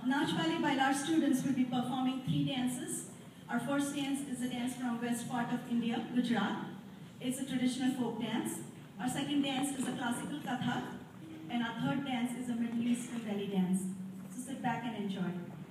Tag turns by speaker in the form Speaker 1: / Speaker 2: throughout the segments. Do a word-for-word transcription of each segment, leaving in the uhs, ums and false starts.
Speaker 1: Nach Valley Bailar students will be performing three dances. Our first dance is a dance from west part of India, Gujarat. It's a traditional folk dance. Our second dance is a classical Kathak. And our third dance is a Middle Eastern belly dance. So sit back and enjoy.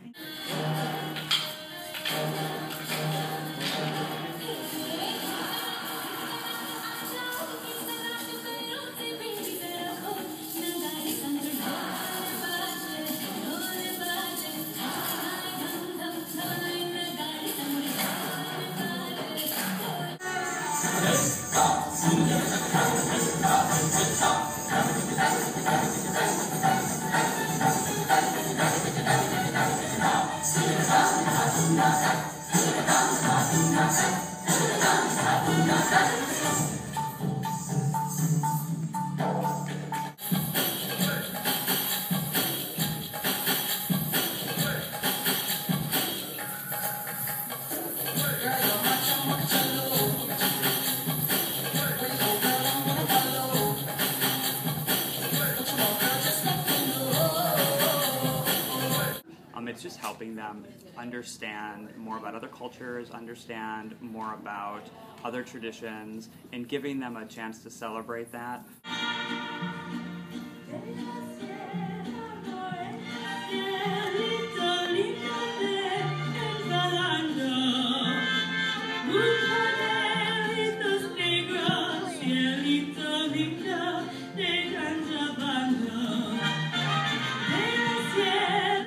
Speaker 2: Um, it's just helping them understand more about other cultures, understand more about other traditions, and giving them a chance to celebrate that.